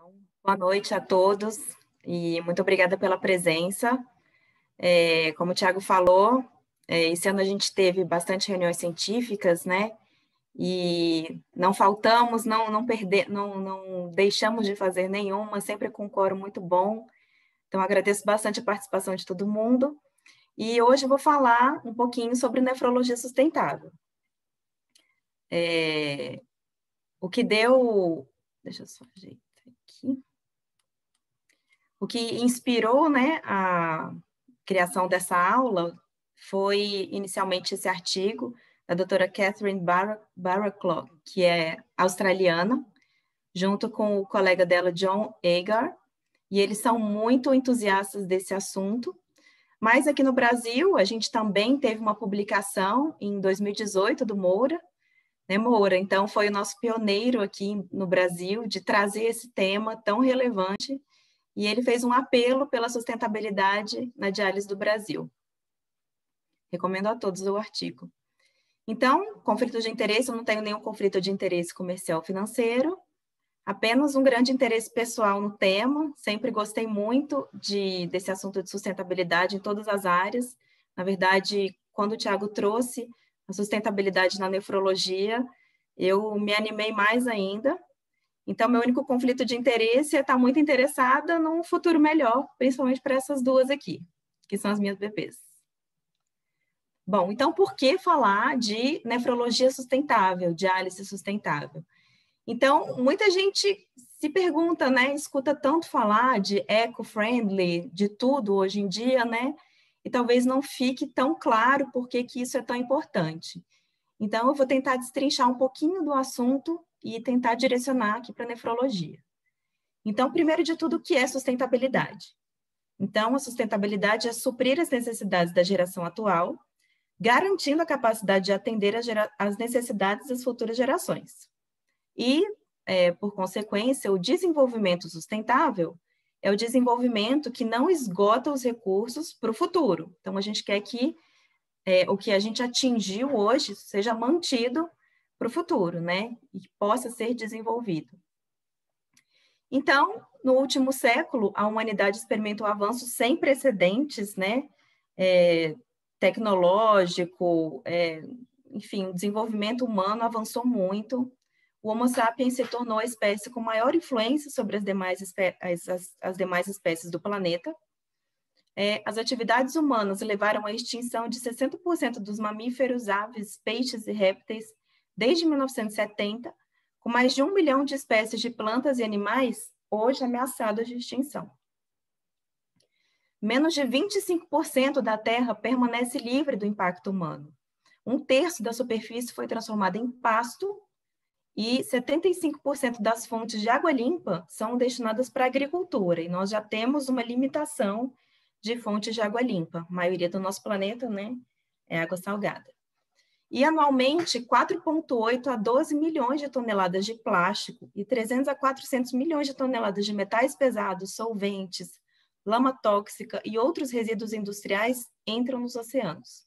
Boa noite a todos e muito obrigada pela presença. Como o Thiago falou, esse ano a gente teve bastante reuniões científicas, né? E não faltamos, não deixamos de fazer nenhuma, sempre com um quórum muito bom. Então, agradeço bastante a participação de todo mundo. E hoje eu vou falar um pouquinho sobre nefrologia sustentável. O que deu... Deixa eu só ajeitar aqui. O que inspirou, né, a criação dessa aula foi inicialmente esse artigo da doutora Catherine Barraclough, que é australiana, junto com o colega dela, John Agar, e eles são muito entusiastas desse assunto. Mas aqui no Brasil, a gente também teve uma publicação em 2018 do Moura, né, Moura? Então, foi o nosso pioneiro aqui no Brasil de trazer esse tema tão relevante, e ele fez um apelo pela sustentabilidade na diálise do Brasil. Recomendo a todos o artigo. Então, conflito de interesse, eu não tenho nenhum conflito de interesse comercial financeiro, apenas um grande interesse pessoal no tema, sempre gostei muito desse assunto de sustentabilidade em todas as áreas. Na verdade, quando o Thiago trouxe a sustentabilidade na nefrologia, eu me animei mais ainda. Então, meu único conflito de interesse é estar muito interessada num futuro melhor, principalmente para essas duas aqui, que são as minhas bebês. Bom, então, por que falar de nefrologia sustentável, diálise sustentável? Então, muita gente se pergunta, né, escuta tanto falar de eco-friendly, de tudo hoje em dia, né, e talvez não fique tão claro por que isso é tão importante. Então, eu vou tentar destrinchar um pouquinho do assunto e tentar direcionar aqui para a nefrologia. Então, primeiro de tudo, o que é sustentabilidade? Então, a sustentabilidade é suprir as necessidades da geração atual, garantindo a capacidade de atender às necessidades das futuras gerações. E, por consequência, o desenvolvimento sustentável é o desenvolvimento que não esgota os recursos para o futuro. Então, a gente quer que o que a gente atingiu hoje seja mantido para o futuro, né? E que possa ser desenvolvido. Então, no último século, a humanidade experimentou avanços sem precedentes, né? Tecnológico, enfim, o desenvolvimento humano avançou muito. O Homo sapiens se tornou a espécie com maior influência sobre as demais espécies do planeta. As atividades humanas levaram à extinção de 60% dos mamíferos, aves, peixes e répteis desde 1970, com mais de 1 bilhão de espécies de plantas e animais hoje ameaçadas de extinção. Menos de 25% da Terra permanece livre do impacto humano. 1/3 da superfície foi transformada em pasto e 75% das fontes de água limpa são destinadas para a agricultura, e nós já temos uma limitação de fontes de água limpa. A maioria do nosso planeta, né, é água salgada. E, anualmente, 4,8 a 12 milhões de toneladas de plástico e 300 a 400 milhões de toneladas de metais pesados, solventes, lama tóxica e outros resíduos industriais entram nos oceanos.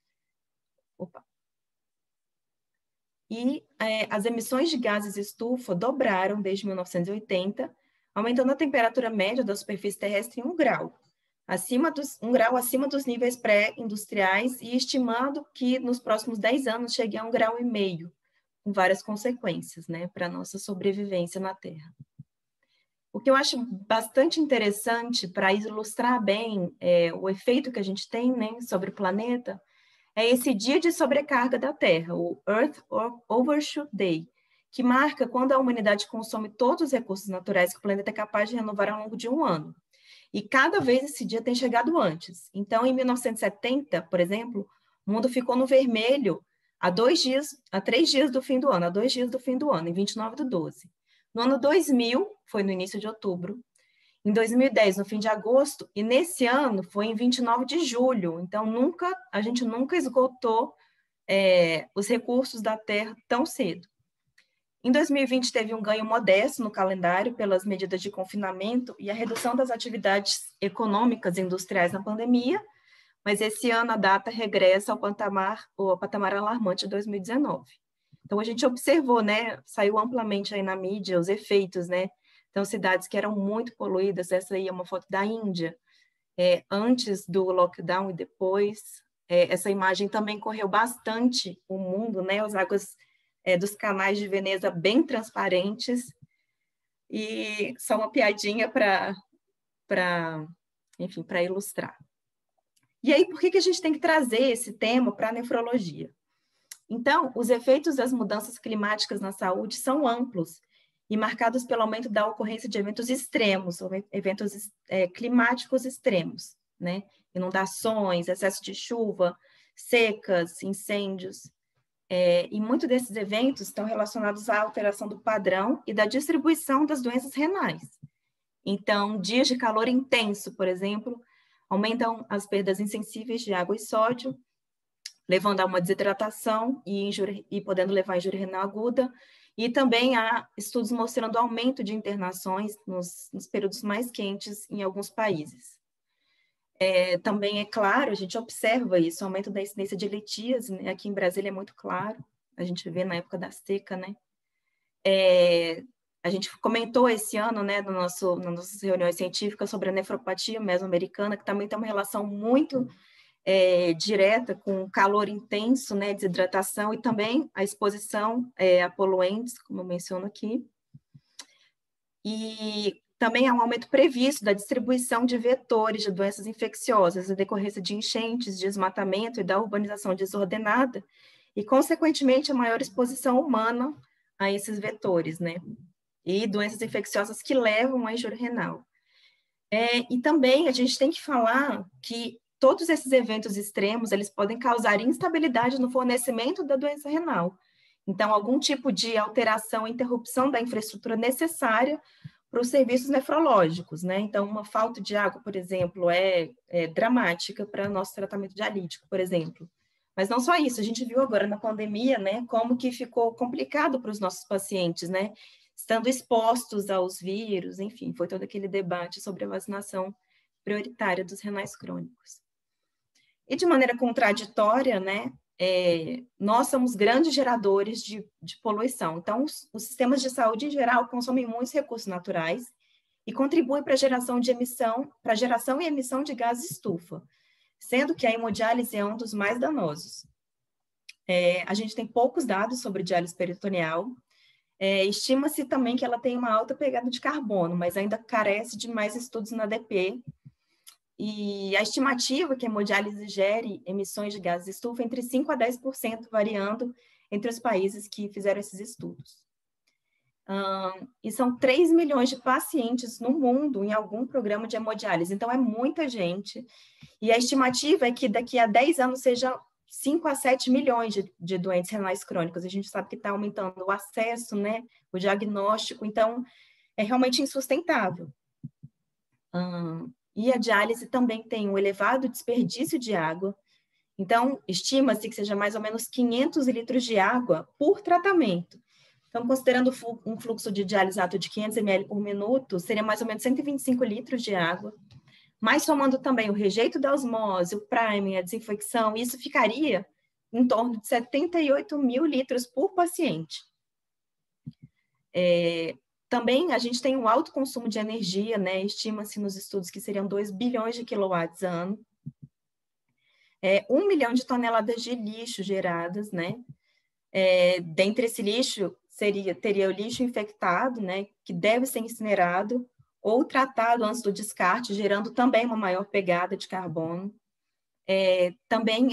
E as emissões de gases estufa dobraram desde 1980, aumentando a temperatura média da superfície terrestre em 1 grau, um grau acima dos níveis pré-industriais, e estimado que nos próximos 10 anos chegue a 1,5 grau, com várias consequências, né, para a nossa sobrevivência na Terra. O que eu acho bastante interessante para ilustrar bem o efeito que a gente tem, né, sobre o planeta, é esse dia de sobrecarga da Terra, o Earth Overshoot Day, que marca quando a humanidade consome todos os recursos naturais que o planeta é capaz de renovar ao longo de um ano. E cada vez esse dia tem chegado antes. Então, em 1970, por exemplo, o mundo ficou no vermelho a 3 dias do fim do ano, em 29/12. No ano 2000, foi no início de outubro. Em 2010, no fim de agosto, e nesse ano foi em 29 de julho. Então, a gente nunca esgotou os recursos da Terra tão cedo. Em 2020, teve um ganho modesto no calendário pelas medidas de confinamento e a redução das atividades econômicas e industriais na pandemia, mas esse ano a data regressa ao patamar alarmante de 2019. Então, a gente observou, né, saiu amplamente aí na mídia os efeitos, né, Então, cidades que eram muito poluídas, essa aí é uma foto da Índia, antes do lockdown e depois. Essa imagem também correu bastante o mundo, né? As águas dos canais de Veneza bem transparentes, e só uma piadinha enfim, para ilustrar. E aí, por que a gente tem que trazer esse tema para a nefrologia? Então, os efeitos das mudanças climáticas na saúde são amplos e marcados pelo aumento da ocorrência de eventos extremos, ou eventos climáticos extremos, né? Inundações, excesso de chuva, secas, incêndios. E muitos desses eventos estão relacionados à alteração do padrão e da distribuição das doenças renais. Então, dias de calor intenso, por exemplo, aumentam as perdas insensíveis de água e sódio, levando a uma desidratação e podendo levar a injúria renal aguda. E também há estudos mostrando aumento de internações nos períodos mais quentes em alguns países. Também é claro, a gente observa isso, o aumento da incidência de litíase, né? Aqui em Brasília é muito claro, a gente vê na época da seca, né? A gente comentou esse ano, né, nas nossas reuniões científicas, sobre a nefropatia mesoamericana, que também tem uma relação muito direta com calor intenso, né, desidratação, e também a exposição a poluentes, como eu menciono aqui. E também há um aumento previsto da distribuição de vetores de doenças infecciosas, a decorrência de enchentes, desmatamento e da urbanização desordenada, e, consequentemente, a maior exposição humana a esses vetores, né? E doenças infecciosas que levam à injúria renal. E também a gente tem que falar que todos esses eventos extremos, eles podem causar instabilidade no fornecimento da doença renal. Então, algum tipo de alteração, interrupção da infraestrutura necessária para os serviços nefrológicos, né? Então, uma falta de água, por exemplo, é dramática para nosso tratamento dialítico, por exemplo. Mas não só isso, a gente viu agora na pandemia, né, como que ficou complicado para os nossos pacientes, né? Estando expostos aos vírus, enfim, foi todo aquele debate sobre a vacinação prioritária dos renais crônicos. E de maneira contraditória, né, nós somos grandes geradores de poluição. Então, os sistemas de saúde, em geral, consomem muitos recursos naturais e contribuem para a geração e emissão de gases estufa, sendo que a hemodiálise é um dos mais danosos. A gente tem poucos dados sobre diálise peritoneal. Estima-se também que ela tem uma alta pegada de carbono, mas ainda carece de mais estudos na ADP. E a estimativa é que a hemodiálise gere emissões de gases de estufa entre 5% a 10%, variando entre os países que fizeram esses estudos. E são 3 milhões de pacientes no mundo em algum programa de hemodiálise, então é muita gente. E a estimativa é que daqui a 10 anos seja 5 a 7 milhões de doentes renais crônicos. A gente sabe que está aumentando o acesso, né, o diagnóstico, então é realmente insustentável. E a diálise também tem um elevado desperdício de água. Então, estima-se que seja mais ou menos 500 litros de água por tratamento. Então, considerando um fluxo de dialisato de 500 ml por minuto, seria mais ou menos 125 litros de água. Mas somando também o rejeito da osmose, o priming, a desinfecção, isso ficaria em torno de 78 mil litros por paciente. Também a gente tem um alto consumo de energia, né? Estima-se nos estudos que seriam 2 bilhões de quilowatts ano. 1 milhão de toneladas de lixo geradas, né? Dentre esse lixo, teria o lixo infectado, né? Que deve ser incinerado ou tratado antes do descarte, gerando também uma maior pegada de carbono. Também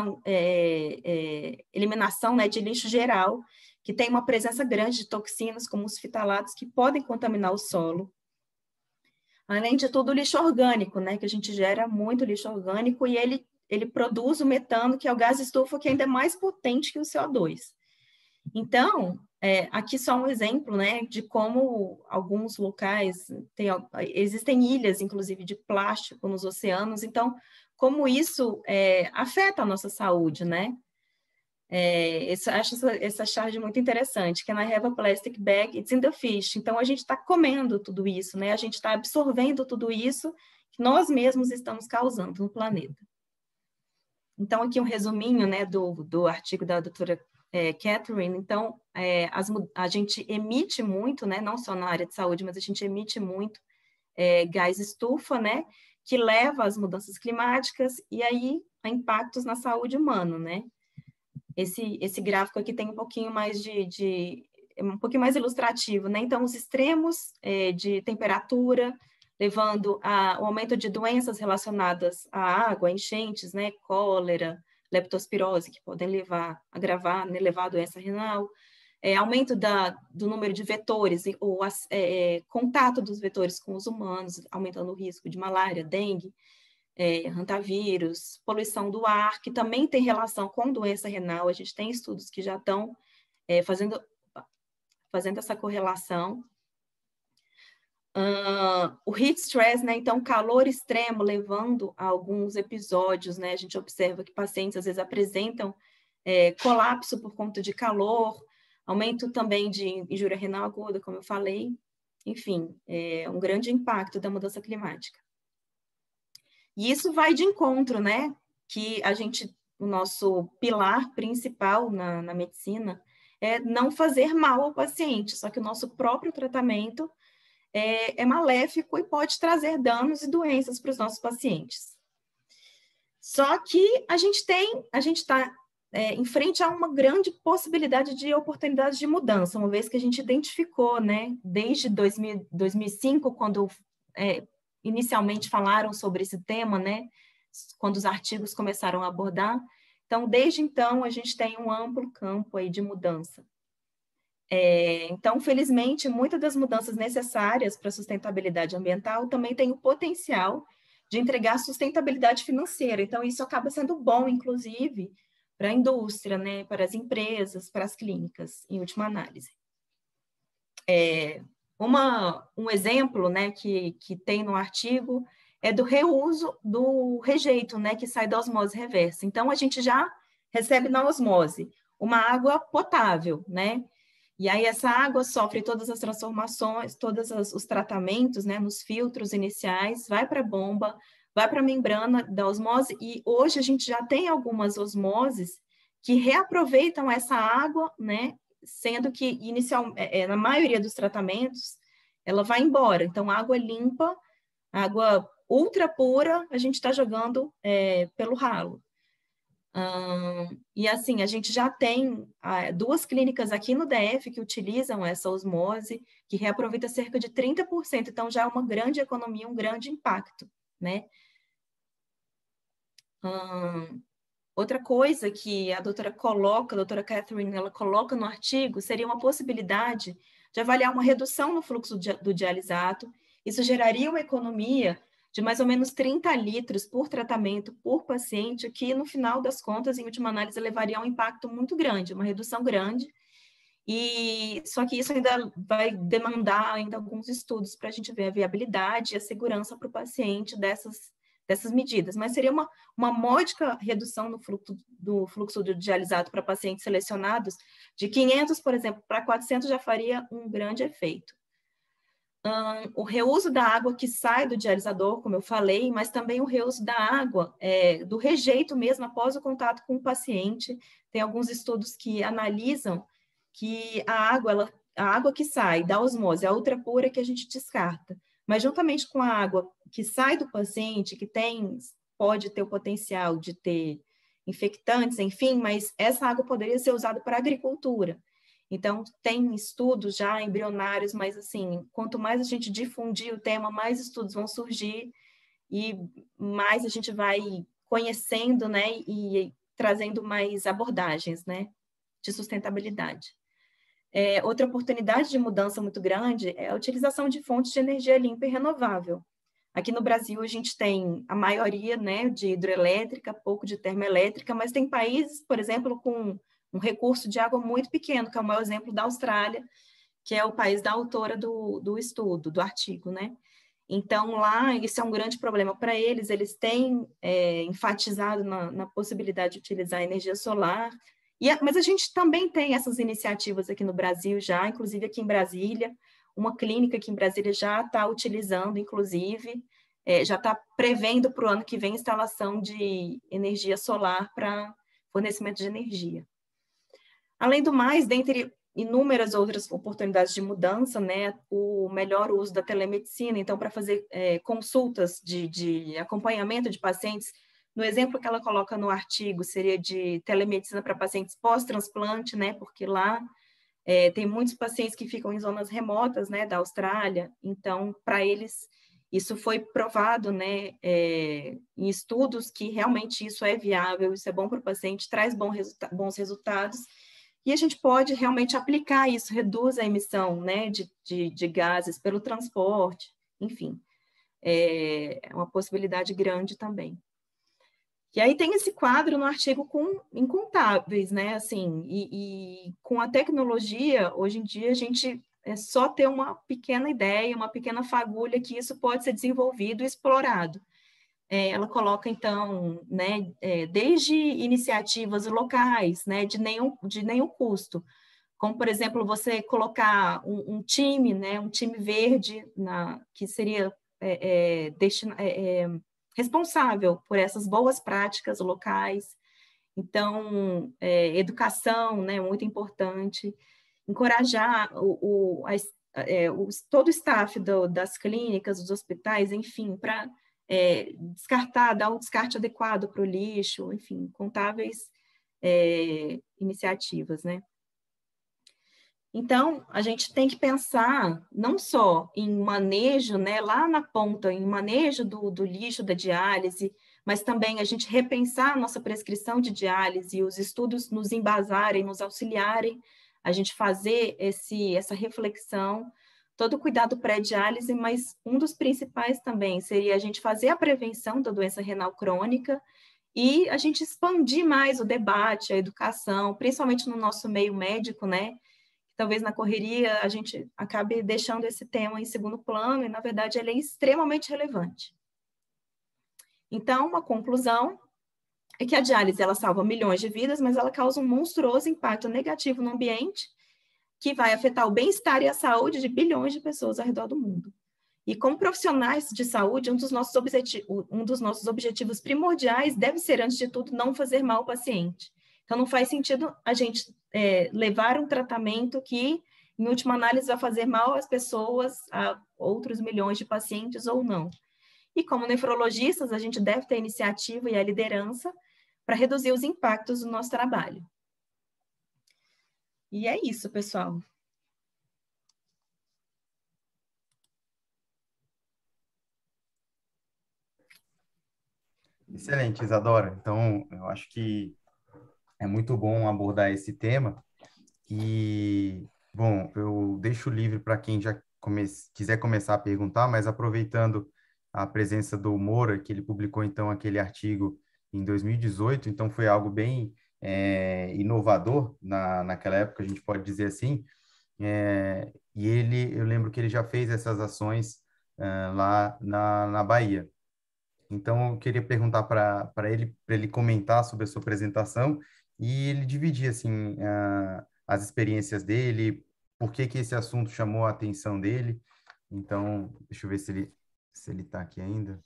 eliminação, né, de lixo geral, que tem uma presença grande de toxinas, como os fitalatos, que podem contaminar o solo. Além de tudo, o lixo orgânico, né, que a gente gera muito lixo orgânico, e ele produz o metano, que é o gás estufa, que ainda é mais potente que o CO2. Então, aqui só um exemplo, né, de como alguns locais, existem ilhas, inclusive, de plástico nos oceanos, então, como isso afeta a nossa saúde, né? Acho essa charge muito interessante, que é na have a plastic bag, it's in the fish. Então, a gente está comendo tudo isso, né? A gente está absorvendo tudo isso que nós mesmos estamos causando no planeta. Então, aqui um resuminho, né, do artigo da doutora Catherine, então, a gente emite muito, né, não só na área de saúde, mas a gente emite muito gás estufa, né, que leva às mudanças climáticas e aí a impactos na saúde humana, né? Esse gráfico aqui tem um pouquinho mais um pouquinho mais ilustrativo, né? Então, os extremos de temperatura, levando ao aumento de doenças relacionadas à água, enchentes, né? Cólera, leptospirose, que podem agravar, né? Levar a doença renal, aumento do número de vetores, ou contato dos vetores com os humanos, aumentando o risco de malária, dengue, hantavírus, poluição do ar, que também tem relação com doença renal. A gente tem estudos que já estão fazendo essa correlação. O heat stress, né? Então, calor extremo levando a alguns episódios, né? A gente observa que pacientes às vezes apresentam colapso por conta de calor, aumento também de injúria renal aguda, como eu falei. Enfim, um grande impacto da mudança climática. E isso vai de encontro, né? Que o nosso pilar principal na medicina é não fazer mal ao paciente, só que o nosso próprio tratamento é maléfico e pode trazer danos e doenças para os nossos pacientes. Só que a gente está em frente a uma grande possibilidade de oportunidades de mudança, uma vez que a gente identificou, né, desde 2005, quando inicialmente falaram sobre esse tema, né, quando os artigos começaram a abordar. Então, desde então, a gente tem um amplo campo aí de mudança. Então, felizmente, muitas das mudanças necessárias para a sustentabilidade ambiental também têm o potencial de entregar sustentabilidade financeira. Então, isso acaba sendo bom, inclusive, para a indústria, né, para as empresas, para as clínicas, em última análise. Um exemplo, né, que tem no artigo é do reuso do rejeito, né, que sai da osmose reversa. Então, a gente já recebe na osmose uma água potável, né? E aí essa água sofre todas as transformações, todos os tratamentos, né, nos filtros iniciais, vai para a bomba, vai para a membrana da osmose, e hoje a gente já tem algumas osmoses que reaproveitam essa água, né, sendo que na maioria dos tratamentos ela vai embora. Então, água limpa, água ultra pura, a gente está jogando pelo ralo. E assim, a gente já tem 2 clínicas aqui no DF que utilizam essa osmose, que reaproveita cerca de 30%, então já é uma grande economia, um grande impacto, né? Outra coisa que a doutora Catherine, ela coloca no artigo, seria uma possibilidade de avaliar uma redução no fluxo do dialisato. Isso geraria uma economia de mais ou menos 30 litros por tratamento por paciente, que no final das contas, em última análise, levaria a um impacto muito grande, uma redução grande. Só que isso ainda vai demandar ainda alguns estudos para a gente ver a viabilidade e a segurança para o paciente dessas medidas, mas seria uma módica redução no fluxo do dialisato para pacientes selecionados, de 500, por exemplo, para 400 já faria um grande efeito. O reuso da água que sai do dialisador, como eu falei, mas também o reuso da água, do rejeito mesmo após o contato com o paciente. Tem alguns estudos que analisam que a água que sai da osmose, a ultra pura que a gente descarta, mas juntamente com a água que sai do paciente, que pode ter o potencial de ter infectantes, enfim, mas essa água poderia ser usada para agricultura. Então, tem estudos já embrionários, mas assim, quanto mais a gente difundir o tema, mais estudos vão surgir e mais a gente vai conhecendo, né, e trazendo mais abordagens, né, de sustentabilidade. Outra oportunidade de mudança muito grande é a utilização de fontes de energia limpa e renovável. Aqui no Brasil, a gente tem a maioria, né, de hidroelétrica, pouco de termoelétrica, mas tem países, por exemplo, com um recurso de água muito pequeno, que é o maior exemplo da Austrália, que é o país da autora do estudo, do artigo, né? Então, lá, isso é um grande problema para eles têm enfatizado na possibilidade de utilizar energia solar, mas a gente também tem essas iniciativas aqui no Brasil já, inclusive aqui em Brasília, uma clínica aqui em Brasília já está utilizando, inclusive, já está prevendo para o ano que vem instalação de energia solar para fornecimento de energia. Além do mais, dentre inúmeras outras oportunidades de mudança, né, o melhor uso da telemedicina, então, para fazer consultas de acompanhamento de pacientes, no exemplo que ela coloca no artigo, seria de telemedicina para pacientes pós-transplante, né, porque lá tem muitos pacientes que ficam em zonas remotas, né, da Austrália, então, para eles, isso foi provado, né, em estudos que realmente isso é viável, isso é bom para o paciente, traz bons resultados, e a gente pode realmente aplicar isso, reduz a emissão, né, de gases pelo transporte, enfim, é uma possibilidade grande também. E aí tem esse quadro no artigo com incontáveis, né, assim, e com a tecnologia, hoje em dia, a gente é só ter uma pequena ideia, uma pequena fagulha que isso pode ser desenvolvido e explorado. Ela coloca, então, né, desde iniciativas locais, né, de nenhum custo, como, por exemplo, você colocar um time, né, um time verde, que seria responsável por essas boas práticas locais. Então, educação, né, muito importante, encorajar todo o staff das clínicas, dos hospitais, enfim, para descartar, dar um descarte adequado para o lixo, enfim, contáveis iniciativas, né? Então, a gente tem que pensar não só em manejo, né, lá na ponta, em manejo do lixo da diálise, mas também a gente repensar a nossa prescrição de diálise, os estudos nos embasarem, nos auxiliarem, a gente fazer essa reflexão, todo o cuidado pré-diálise, mas um dos principais também seria a gente fazer a prevenção da doença renal crônica e a gente expandir mais o debate, a educação, principalmente no nosso meio médico, né? Talvez na correria a gente acabe deixando esse tema em segundo plano e, na verdade, ele é extremamente relevante. Então, uma conclusão é que a diálise ela salva milhões de vidas, mas ela causa um monstruoso impacto negativo no ambiente que vai afetar o bem-estar e a saúde de bilhões de pessoas ao redor do mundo. E como profissionais de saúde, um dos nossos objetivos primordiais deve ser, antes de tudo, não fazer mal ao paciente. Então, não faz sentido a gente levar um tratamento que, em última análise, vai fazer mal às pessoas, a outros milhões de pacientes ou não. E como nefrologistas, a gente deve ter a iniciativa e a liderança para reduzir os impactos do nosso trabalho. E é isso, pessoal. Excelente, Isadora. Então, eu acho que é muito bom abordar esse tema. E, bom, eu deixo livre para quem já quiser começar a perguntar, mas aproveitando a presença do Moura, que ele publicou, então, aquele artigo em 2018, então foi algo bem inovador naquela época, a gente pode dizer assim. E eu lembro que ele já fez essas ações lá na Bahia. Então, eu queria perguntar para ele comentar sobre a sua apresentação e ele dividir, assim, as experiências dele, por que que esse assunto chamou a atenção dele. Então, deixa eu ver se ele está aqui ainda.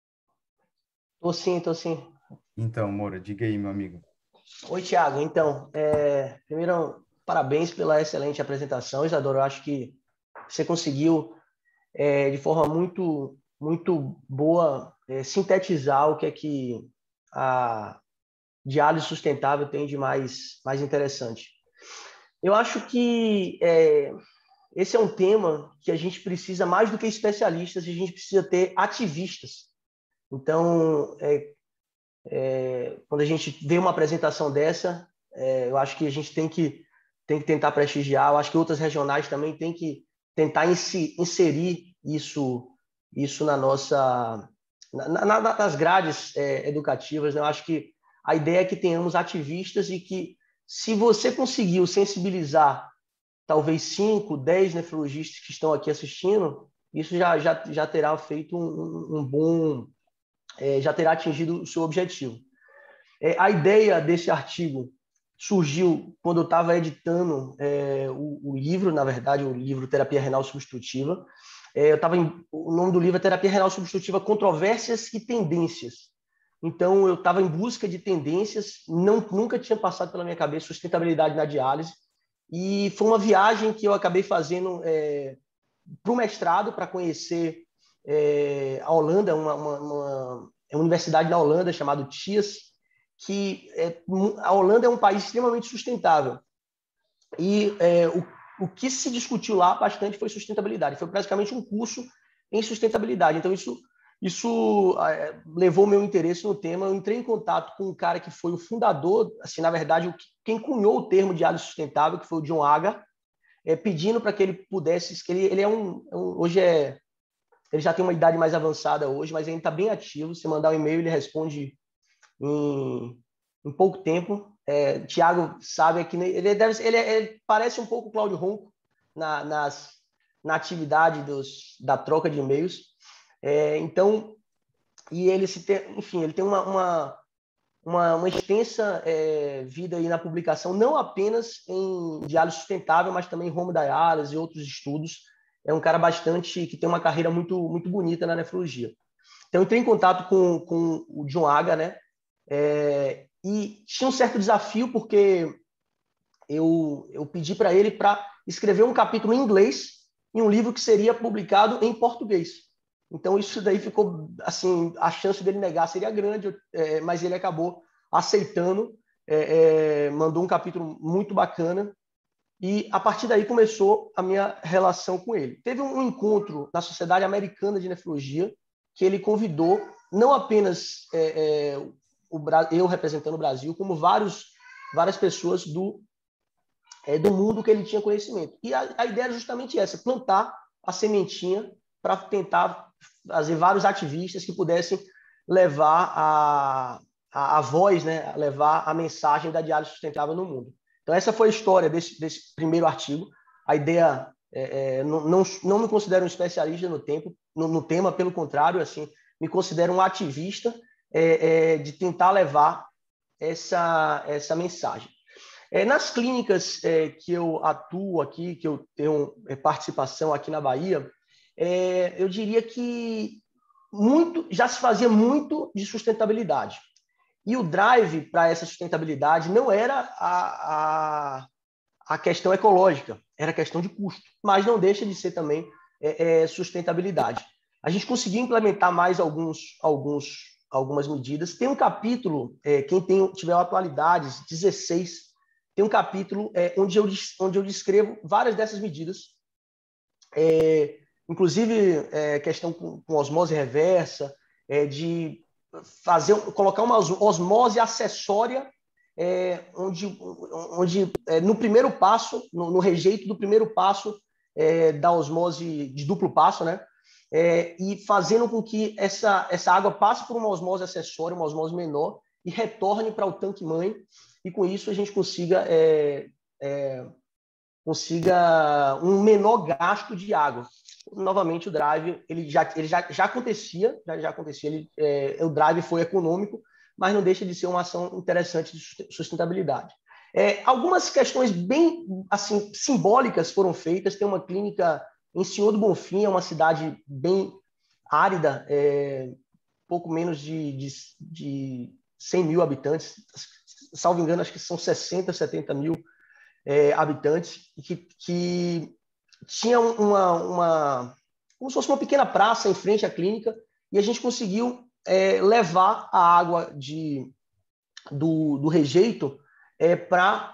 Tô sim, tô sim. Então, Moura, diga aí, meu amigo. Oi, Thiago. Então, primeiro, parabéns pela excelente apresentação, Isadora. Eu acho que você conseguiu, de forma muito, muito boa, sintetizar o que é que a diálise sustentável tem de mais interessante. Eu acho que esse é um tema que a gente precisa, mais do que especialistas, a gente precisa ter ativistas. Então, quando a gente vê uma apresentação dessa, eu acho que a gente tem que tentar prestigiar. Eu acho que outras regionais também têm que tentar inserir isso na nossa nas grades educativas, né? Eu acho que a ideia é que tenhamos ativistas e que, se você conseguiu sensibilizar talvez 5, 10 nefrologistas que estão aqui assistindo, isso já terá feito um bom, já terá atingido o seu objetivo. A ideia desse artigo surgiu quando eu estava editando o livro, na verdade, o livro Terapia Renal Substitutiva. O nome do livro é Terapia Renal Substitutiva, Controvérsias e Tendências. Então, eu estava em busca de tendências, nunca tinha passado pela minha cabeça sustentabilidade na diálise. E foi uma viagem que eu acabei fazendo para o mestrado, para conhecer a Holanda, uma universidade na Holanda chamada TIAS, que a Holanda é um país extremamente sustentável. E o que se discutiu lá bastante foi sustentabilidade. Foi praticamente um curso em sustentabilidade. Então, isso levou meu interesse no tema. Eu entrei em contato com um cara que foi o fundador, assim, na verdade, quem cunhou o termo de diálise sustentável, que foi o John Agar, pedindo para que ele pudesse... Ele hoje ele já tem uma idade mais avançada hoje, mas ainda está bem ativo. Se mandar um e-mail, ele responde em pouco tempo. Tiago sabe que ele parece um pouco o Cláudio Ronco na atividade da troca de e-mails. Então, e ele enfim, ele tem uma extensa vida aí na publicação, não apenas em diálise sustentável, mas também em hemodiálise e outros estudos. É um cara que tem uma carreira muito, muito bonita na nefrologia. Então, eu entrei em contato com o John Agar, né? E tinha um certo desafio, porque eu pedi para ele para escrever um capítulo em inglês em um livro que seria publicado em português. Então, isso daí ficou, assim, a chance dele negar seria grande, mas ele acabou aceitando, mandou um capítulo muito bacana, e a partir daí começou a minha relação com ele. Teve um encontro na Sociedade Americana de Nefrologia, que ele convidou, não apenas eu representando o Brasil, como várias pessoas do mundo que ele tinha conhecimento. E a ideia era justamente essa, plantar a sementinha para tentar fazer vários ativistas que pudessem levar a voz, né, levar a mensagem da diálise sustentável no mundo. Então, essa foi a história desse primeiro artigo. A ideia, não me considero um especialista no tema, pelo contrário, assim, me considero um ativista de tentar levar essa mensagem. Nas clínicas que eu atuo aqui, que eu tenho participação aqui na Bahia, eu diria que já se fazia muito de sustentabilidade. E o drive para essa sustentabilidade não era a questão ecológica, era a questão de custo, mas não deixa de ser também sustentabilidade. A gente conseguiu implementar mais algumas medidas. Tem um capítulo, quem tiver atualidades, 16, tem um capítulo onde eu descrevo várias dessas medidas, inclusive questão com osmose reversa, de colocar uma osmose acessória, onde no primeiro passo, no rejeito do primeiro passo da osmose de duplo passo, né? E fazendo com que essa água passe por uma osmose acessória, uma osmose menor, e retorne para o tanque-mãe, e com isso a gente consiga um menor gasto de água. Novamente, o drive ele já acontecia, o drive foi econômico, mas não deixa de ser uma ação interessante de sustentabilidade. Algumas questões bem assim simbólicas foram feitas. Tem uma clínica em Senhor do Bonfim, é uma cidade bem árida, pouco menos de 100 mil habitantes, salvo engano, acho que são 60, 70 mil habitantes, que tinha como se fosse uma pequena praça em frente à clínica, e a gente conseguiu levar a água do rejeito para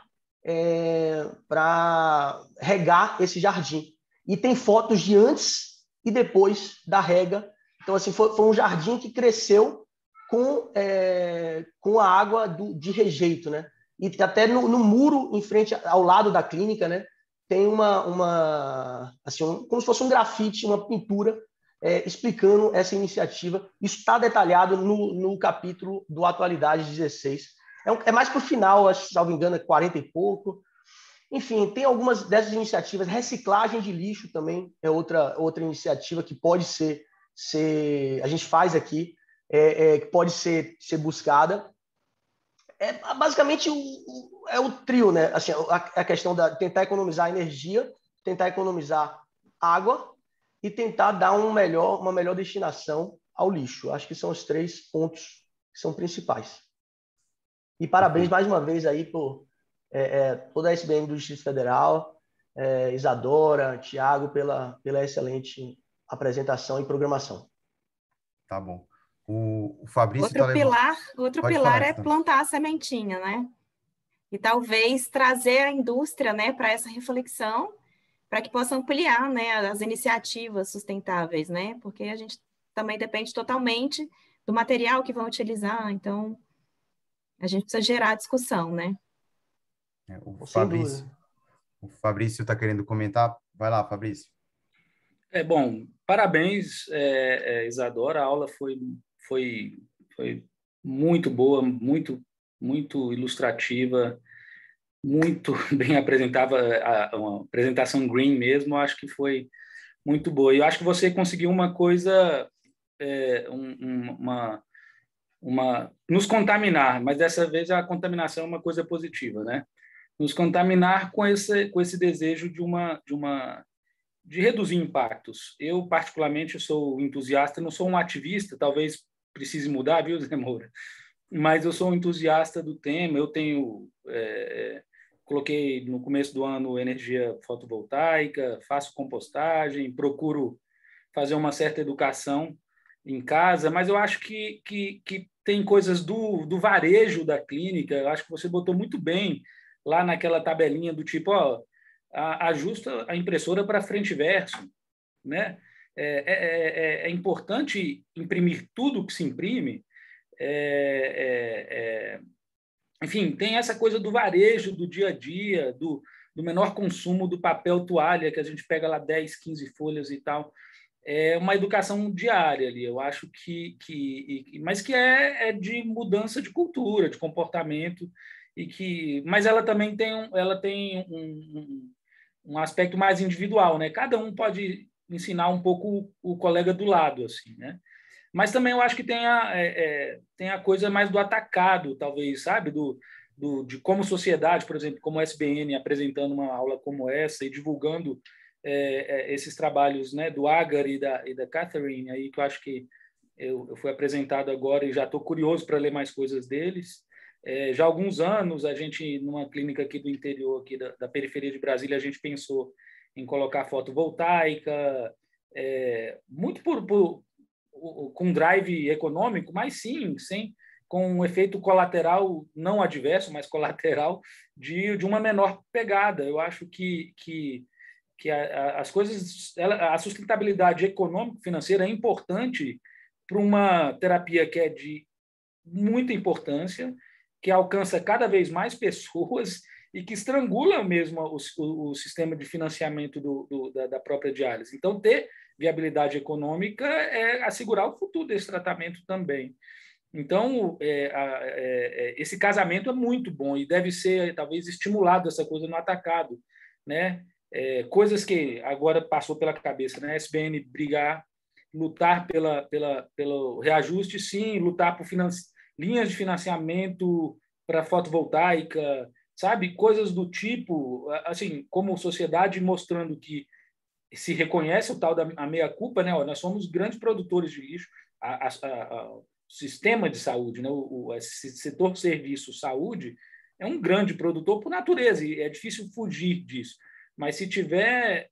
regar esse jardim. E tem fotos de antes e depois da rega. Então, assim, foi um jardim que cresceu com a água de rejeito, né? E até no muro em frente, ao lado da clínica, né, tem como se fosse um grafite, uma pintura explicando essa iniciativa. Isso está detalhado no capítulo do Atualidade 16. É mais para o final, acho, salvo engano, 40 e pouco. Enfim, tem algumas dessas iniciativas. Reciclagem de lixo também é outra iniciativa que pode ser a gente faz aqui, que pode ser buscada. Basicamente o trio, né? Assim, a questão da tentar economizar energia, tentar economizar água e tentar dar uma melhor destinação ao lixo. Acho que são os 3 pontos que são principais. E parabéns mais uma vez aí por toda a SBN do Distrito Federal, Isadora, Tiago, pela excelente apresentação e programação. Tá bom. O Fabrício está levando... Outro Pode pilar falar, é então. plantar a sementinha, né? E talvez trazer a indústria, né, para essa reflexão, para que possa ampliar, né, as iniciativas sustentáveis, né? Porque a gente também depende totalmente do material que vão utilizar, então a gente precisa gerar discussão, né? Sem dúvida. O Fabrício está querendo comentar. Vai lá, Fabrício. Bom, parabéns, Isadora. A aula foi muito boa, muito ilustrativa, muito bem apresentada, uma apresentação green mesmo. Eu acho que foi muito boa. E eu acho que você conseguiu uma coisa, nos contaminar, mas dessa vez a contaminação é uma coisa positiva, né? Nos contaminar com esse desejo de reduzir impactos. Eu, particularmente, sou entusiasta, não sou um ativista, talvez precise mudar, viu, Zé Moura? Mas eu sou um entusiasta do tema. Eu coloquei no começo do ano energia fotovoltaica, faço compostagem, procuro fazer uma certa educação em casa, mas eu acho que tem coisas do varejo da clínica. Eu acho que você botou muito bem lá naquela tabelinha do tipo, ajusta a impressora para frente e verso, né? É importante imprimir tudo que se imprime. Enfim, tem essa coisa do varejo do dia a dia, do menor consumo do papel toalha, que a gente pega lá 10, 15 folhas e tal. É uma educação diária ali, eu acho mas que é de mudança de cultura, de comportamento, mas ela também tem um aspecto mais individual, né? Cada um pode ensinar um pouco o colega do lado, assim, né? Mas também eu acho que tem a coisa mais do atacado, talvez, sabe? De como sociedade, por exemplo, como o SBN apresentando uma aula como essa e divulgando esses trabalhos, né, do Agar e da Catherine, aí, que eu acho que eu fui apresentado agora e já estou curioso para ler mais coisas deles. Já há alguns anos, a gente, numa clínica aqui do interior, aqui da periferia de Brasília, a gente pensou em colocar fotovoltaica, muito com drive econômico, mas sim, com um efeito colateral, não adverso, mas colateral, de uma menor pegada. Eu acho que as coisas, a sustentabilidade econômico-financeira é importante para uma terapia que é de muita importância, que alcança cada vez mais pessoas e que estrangula mesmo o sistema de financiamento da própria diálise. Então, ter viabilidade econômica é assegurar o futuro desse tratamento também. Então, esse casamento é muito bom e deve ser, talvez, estimulado essa coisa no atacado, né? Coisas que agora passou pela cabeça, né? SBN brigar, lutar pelo reajuste, sim, lutar por linhas de financiamento para fotovoltaica, sabe? Coisas do tipo, assim, como sociedade mostrando que se reconhece o tal da meia-culpa, né? Nós somos grandes produtores de lixo, o sistema de saúde, né? Esse setor de serviço saúde é um grande produtor por natureza e é difícil fugir disso. Mas se tiver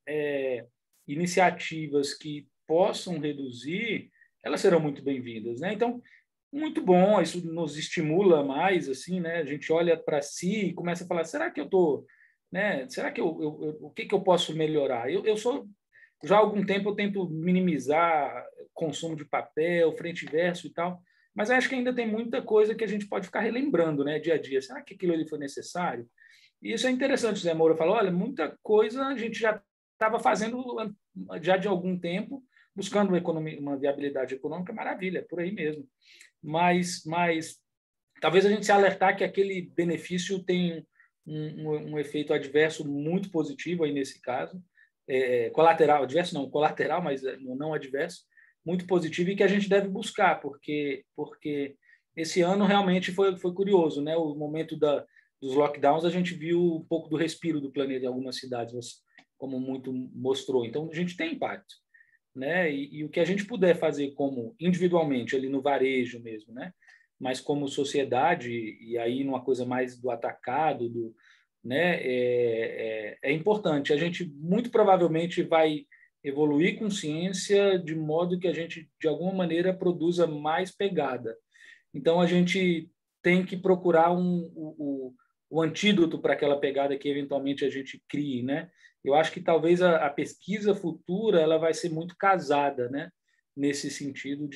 iniciativas que possam reduzir, elas serão muito bem-vindas, né? Então, muito bom, isso nos estimula mais, assim, né? A gente olha para si e começa a falar, será que eu estou, né? Será que o que eu posso melhorar? Já há algum tempo eu tento minimizar consumo de papel, frente e verso e tal, mas acho que ainda tem muita coisa que a gente pode ficar relembrando, né, dia a dia. Será que aquilo ali foi necessário? E isso é interessante, o Zé Moura falou, olha, muita coisa a gente já estava fazendo já de algum tempo, buscando uma viabilidade econômica, maravilha, por aí mesmo. Mas talvez a gente se alertar que aquele benefício tem um efeito adverso muito positivo aí nesse caso, colateral, adverso não, colateral, mas não adverso, muito positivo e que a gente deve buscar, porque esse ano realmente foi curioso, né? O momento dos lockdowns, a gente viu um pouco do respiro do planeta em algumas cidades, como muito mostrou. Então, a gente tem impacto, né? E o que a gente puder fazer como individualmente, ali no varejo mesmo, né? mas como sociedade, e aí numa coisa mais do atacado, né, é importante. A gente muito provavelmente vai evoluir com ciência de modo que a gente, de alguma maneira, produza mais pegada. Então, a gente tem que procurar o antídoto para aquela pegada que, eventualmente, a gente crie, né? Eu acho que talvez a pesquisa futura ela vai ser muito casada, né? Nesse sentido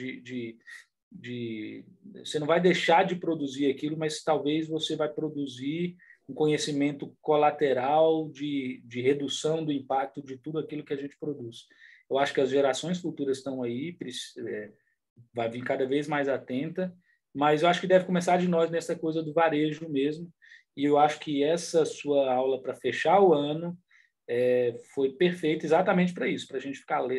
você não vai deixar de produzir aquilo, mas talvez você vai produzir um conhecimento colateral de redução do impacto de tudo aquilo que a gente produz. Eu acho que as gerações futuras estão aí, vai vir cada vez mais atenta, mas eu acho que deve começar de nós nessa coisa do varejo mesmo, e eu acho que essa sua aula para fechar o ano foi perfeita exatamente para isso, para a gente ficar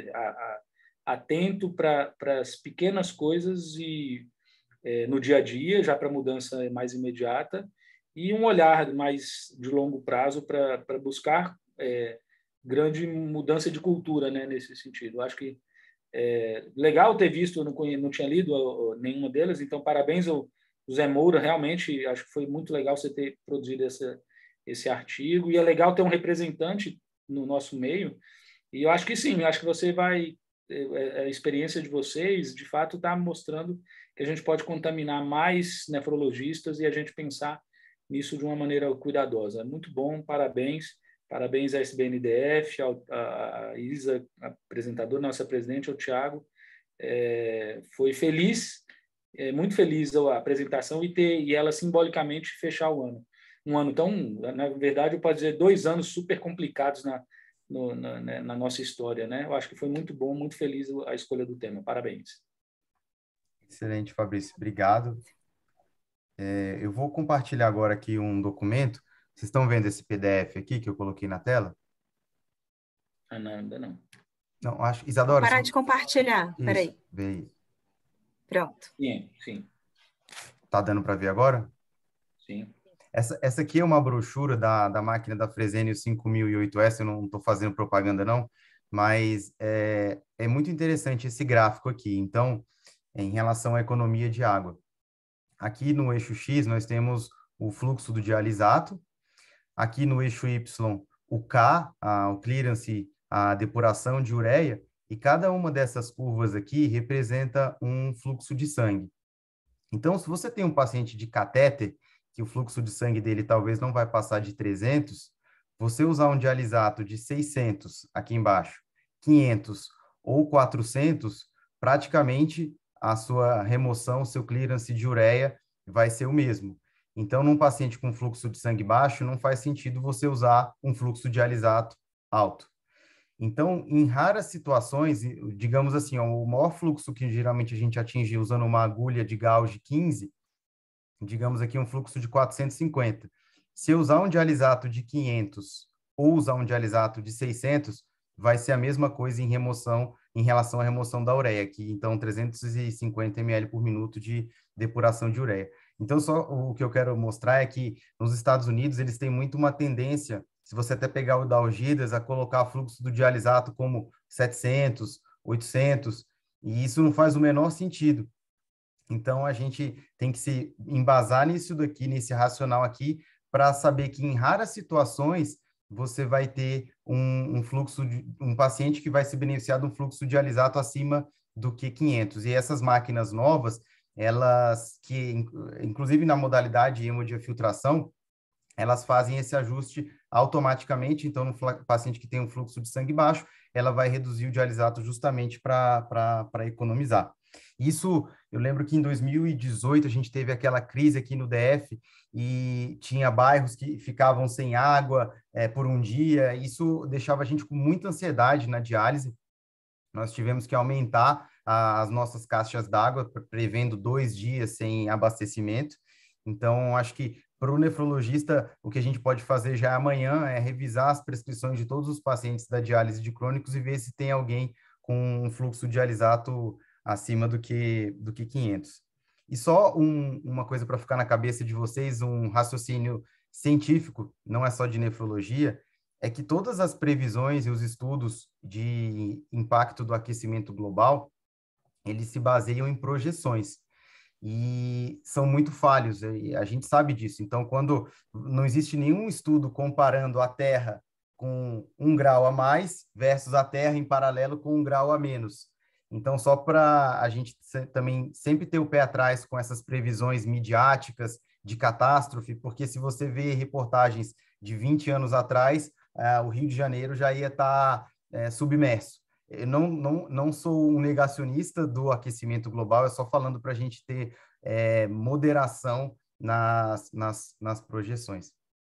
atento para as pequenas coisas e no dia a dia, já para mudança mais imediata, e um olhar mais de longo prazo para buscar grande mudança de cultura, né, nesse sentido. Eu acho que legal ter visto, eu não tinha lido nenhuma delas, então parabéns ao Zé Moura, realmente acho que foi muito legal você ter produzido esse artigo, e é legal ter um representante no nosso meio, e eu acho que sim, acho que você vai, a experiência de vocês, de fato, está mostrando que a gente pode contaminar mais nefrologistas e a gente pensar nisso de uma maneira cuidadosa. Muito bom, parabéns. Parabéns à SBNDF, à Isa, apresentadora, nossa presidente, ao Tiago. Foi feliz, muito feliz a apresentação e ela simbolicamente fechar o ano. Um ano tão, na verdade, eu posso dizer, 2 anos super complicados na nossa história, né? Eu acho que foi muito bom, muito feliz a escolha do tema. Parabéns. Excelente, Fabrício. Obrigado. Eu vou compartilhar agora aqui um documento. Vocês estão vendo esse PDF aqui que eu coloquei na tela? Não, ainda não. Não, acho. Vou Isadora, parar de compartilhar. Peraí. vê aí. Pronto. Sim. Tá dando para ver agora? Sim. Essa aqui é uma brochura da máquina da Fresenius 5008S, eu não estou fazendo propaganda não, mas é muito interessante esse gráfico aqui. Então, em relação à economia de água. Aqui no eixo X, nós temos o fluxo do dialisato. Aqui no eixo Y, o K, o clearance, a depuração de ureia. E cada uma dessas curvas aqui representa um fluxo de sangue. Então, se você tem um paciente de catéter, que o fluxo de sangue dele talvez não vai passar de 300, você usar um dialisato de 600 aqui embaixo, 500 ou 400, praticamente a sua remoção, o seu clearance de ureia vai ser o mesmo. Então, num paciente com fluxo de sangue baixo, não faz sentido você usar um fluxo de alisato alto. Então, em raras situações, digamos assim, o maior fluxo que geralmente a gente atinge usando uma agulha de gauge 15, digamos aqui um fluxo de 450. Se eu usar um dialisato de 500 ou usar um dialisato de 600, vai ser a mesma coisa em remoção, em relação à remoção da ureia, que então 350 ml por minuto de depuração de ureia. Então, só o que eu quero mostrar é que nos Estados Unidos eles têm muito uma tendência, se você até pegar o da Algidras, a colocar o fluxo do dialisato como 700, 800, e isso não faz o menor sentido. Então, a gente tem que se embasar nisso daqui, nesse racional aqui, para saber que em raras situações você vai ter um fluxo um paciente que vai se beneficiar de um fluxo de dialisato acima do que 500. E essas máquinas novas, elas que, inclusive na modalidade hemodiafiltração, elas fazem esse ajuste automaticamente. Então, no paciente que tem um fluxo de sangue baixo, ela vai reduzir o dialisato justamente para economizar. Isso, eu lembro que em 2018 a gente teve aquela crise aqui no DF e tinha bairros que ficavam sem água por um dia. Isso deixava a gente com muita ansiedade na diálise. Nós tivemos que aumentar as nossas caixas d'água, prevendo 2 dias sem abastecimento. Então, acho que para o nefrologista, o que a gente pode fazer já amanhã é revisar as prescrições de todos os pacientes da diálise de crônicos e ver se tem alguém com um fluxo de dialisato acima do que 500. E só uma coisa para ficar na cabeça de vocês, um raciocínio científico, não é só de nefrologia, é que todas as previsões e os estudos de impacto do aquecimento global, eles se baseiam em projeções. e são muito falhos, e a gente sabe disso. Então, quando não existe nenhum estudo comparando a Terra com 1 grau a mais versus a Terra em paralelo com 1 grau a menos. Então, só para a gente também sempre ter o pé atrás com essas previsões midiáticas de catástrofe, porque se você vê reportagens de 20 anos atrás, o Rio de Janeiro já ia estar submerso. Eu não sou um negacionista do aquecimento global, é só falando para a gente ter moderação nas projeções.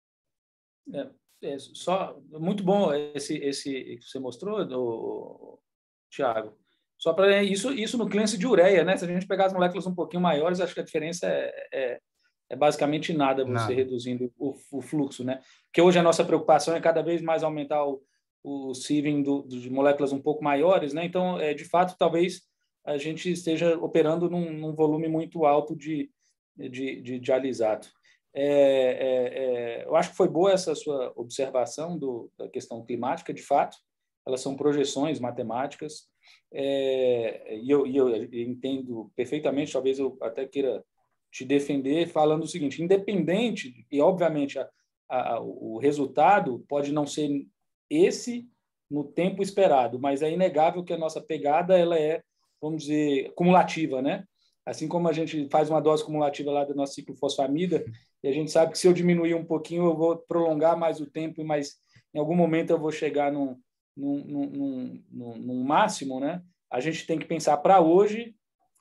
Só muito bom esse que você mostrou, Thiago. Só para isso no clearance de ureia, né? Se a gente pegar as moléculas um pouquinho maiores, acho que a diferença é basicamente nada, você reduzindo o fluxo, né? Porque hoje a nossa preocupação é cada vez mais aumentar o sieving de moléculas um pouco maiores, né? Então, de fato, talvez a gente esteja operando num volume muito alto de alisato. Eu acho que foi boa essa sua observação da questão climática, de fato. Elas são projeções matemáticas, e eu entendo perfeitamente, talvez eu até queira te defender falando o seguinte: independente, e obviamente o resultado pode não ser esse no tempo esperado, mas é inegável que a nossa pegada ela vamos dizer, cumulativa, né? Assim como a gente faz uma dose cumulativa lá do nosso ciclo fosfamida, e a gente sabe que se eu diminuir um pouquinho, eu vou prolongar mais o tempo, mas em algum momento eu vou chegar num máximo, né? A gente tem que pensar para hoje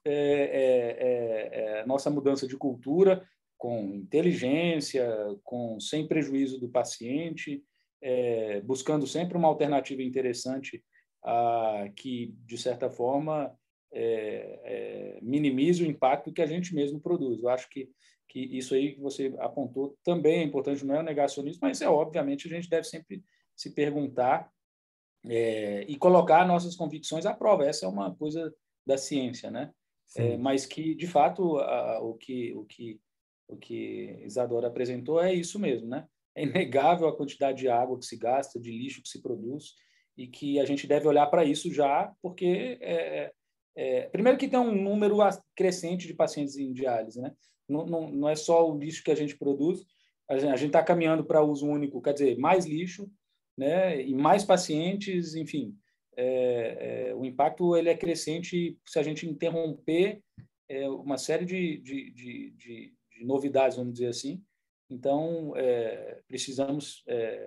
nossa mudança de cultura com inteligência, sem prejuízo do paciente, buscando sempre uma alternativa interessante que, de certa forma, minimize o impacto que a gente mesmo produz. Eu acho que isso aí que você apontou também é importante, não é o negacionismo, mas obviamente a gente deve sempre se perguntar e colocar nossas convicções à prova. Essa é uma coisa da ciência, né? Mas que, de fato, o que Isadora apresentou é isso mesmo, né? É inegável a quantidade de água que se gasta, de lixo que se produz, e que a gente deve olhar para isso já, porque primeiro que tem um número crescente de pacientes em diálise, né? Não é só o lixo que a gente produz, a gente está caminhando para uso único, quer dizer, mais lixo, né? E mais pacientes, enfim, o impacto ele é crescente se a gente interromper uma série de novidades, vamos dizer assim. Então, precisamos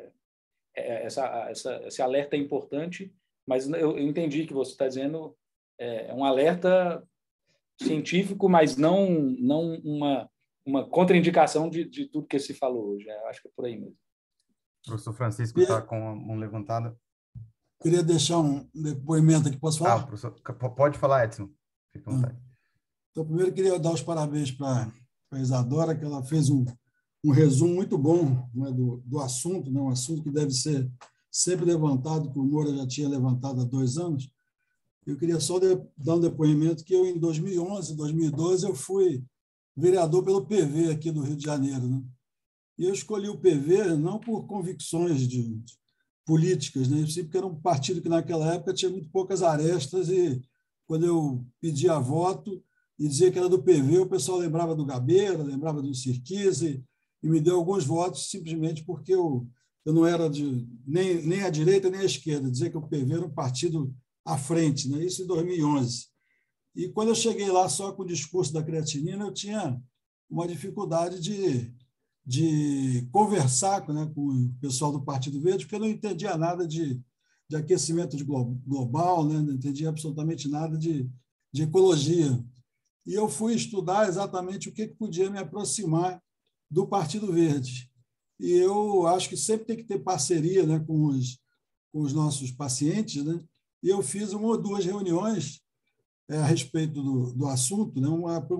esse alerta é importante, mas eu entendi que você está dizendo um alerta científico, mas não uma contraindicação de tudo que se falou hoje. Acho que é por aí mesmo. O professor Francisco está com a mão levantada. Queria deixar um depoimento aqui. Posso falar? Professor, pode falar, Edson. Fique à vontade. Então, primeiro, queria dar os parabéns para a Isadora, que ela fez um resumo muito bom, né, do assunto, né, um assunto que deve ser sempre levantado, que o Moura já tinha levantado há 2 anos. Eu queria só dar um depoimento que eu, em 2011, 2012, eu fui vereador pelo PV aqui do Rio de Janeiro, né? E eu escolhi o PV não por convicções políticas, né? Sim, porque era um partido que, naquela época, tinha muito poucas arestas, e quando eu pedia voto e dizia que era do PV, o pessoal lembrava do Gabeira, lembrava do Sirkise, e me deu alguns votos simplesmente porque eu não era nem à direita nem à esquerda, dizer que o PV era um partido à frente, né? Isso em 2011. E quando eu cheguei lá só com o discurso da creatinina, eu tinha uma dificuldade de conversar, né, com o pessoal do Partido Verde, porque eu não entendia nada de aquecimento global, né? Não entendia absolutamente nada de ecologia. E eu fui estudar exatamente o que podia me aproximar do Partido Verde. E eu acho que sempre tem que ter parceria, né, com os nossos pacientes, né? E eu fiz 1 ou 2 reuniões a respeito do assunto, né?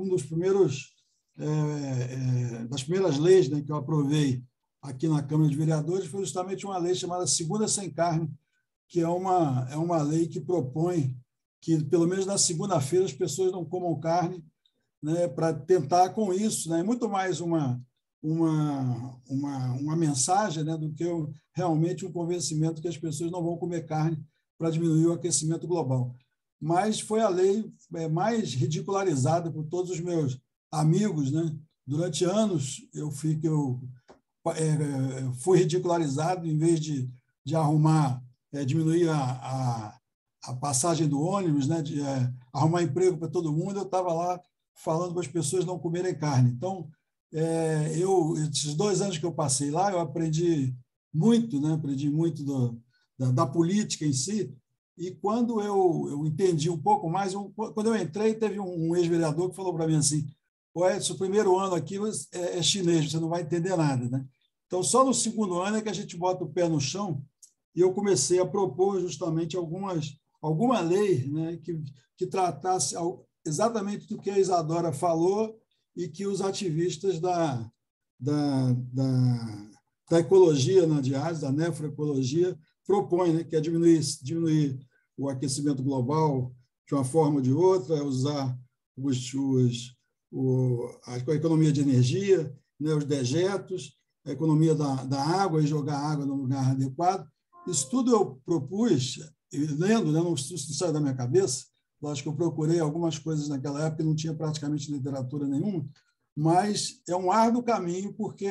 Das primeiras leis, né, que eu aprovei aqui na Câmara de Vereadores foi justamente uma lei chamada Segunda Sem Carne, que é uma lei que propõe que, pelo menos na segunda-feira, as pessoas não comam carne, né, para tentar com isso, né, muito mais uma mensagem, né, do que realmente um convencimento que as pessoas não vão comer carne para diminuir o aquecimento global. mas foi a lei mais ridicularizada por todos os meus amigos, né? Durante anos eu fui ridicularizado, em vez de arrumar, diminuir a passagem do ônibus, né? De arrumar emprego para todo mundo, eu estava lá falando para as pessoas não comerem carne. Então, esses 2 anos que eu passei lá, eu aprendi muito, né? Aprendi muito da política em si. E quando eu entendi um pouco mais, quando eu entrei, teve um ex-vereador que falou para mim assim: "Ô Edson, o primeiro ano aqui é chinês, você não vai entender nada, né?" Então, só no segundo ano é que a gente bota o pé no chão, e eu comecei a propor justamente alguma lei, né, que tratasse exatamente do que a Isadora falou e que os ativistas da ecologia na diálise, da nefroecologia, propõem, né, que é diminuir o aquecimento global de uma forma ou de outra, usar a economia de energia, né, os dejetos, a economia da água e jogar a água no lugar adequado. Isso tudo eu propus, lendo, né, não saiu da minha cabeça. Lógico que eu procurei algumas coisas naquela época, não tinha praticamente literatura nenhuma, mas é um árduo caminho, porque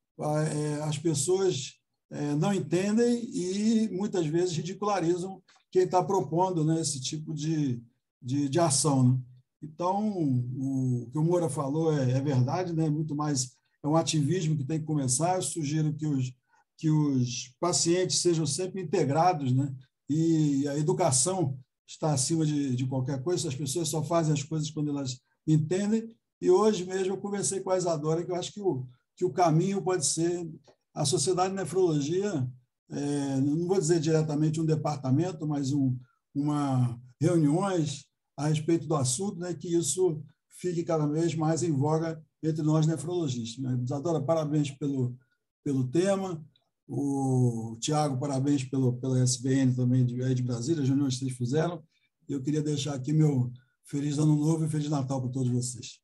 as pessoas não entendem e muitas vezes ridicularizam quem está propondo, né, esse tipo de ação, né? Então, o que o Moura falou é verdade, né? Muito mais é um ativismo que tem que começar. Eu sugiro que os pacientes sejam sempre integrados, né? E a educação está acima de qualquer coisa. As pessoas só fazem as coisas quando elas entendem. E hoje mesmo eu conversei com a Isadora, que eu acho que o caminho pode ser a Sociedade de Nefrologia, não vou dizer diretamente um departamento, mas reuniões a respeito do assunto, né, que isso fique cada vez mais em voga entre nós nefrologistas, né? Isadora, parabéns pelo tema. O Tiago, parabéns pela SBN também de Brasília, as reuniões que vocês fizeram. Eu queria deixar aqui meu feliz Ano Novo e Feliz Natal para todos vocês.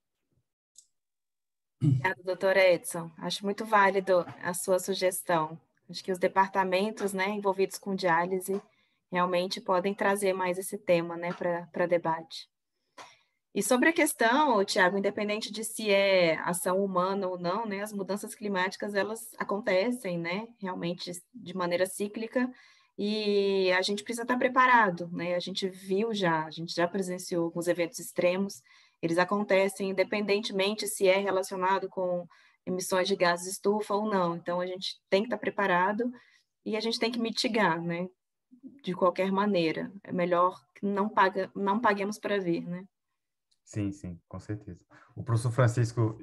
Obrigada, doutor Edson. Acho muito válido a sua sugestão. Acho que os departamentos, né, envolvidos com diálise realmente podem trazer mais esse tema, né, para debate. E sobre a questão, Tiago, independente de se é ação humana ou não, né, as mudanças climáticas, elas acontecem, né, realmente de maneira cíclica, e a gente precisa estar preparado, né? A gente já presenciou alguns eventos extremos, eles acontecem independentemente se é relacionado com emissões de gases de estufa ou não. Então, a gente tem que estar preparado e a gente tem que mitigar, né, de qualquer maneira. É melhor que não paguemos para ver, né? Sim, sim, com certeza. O professor Francisco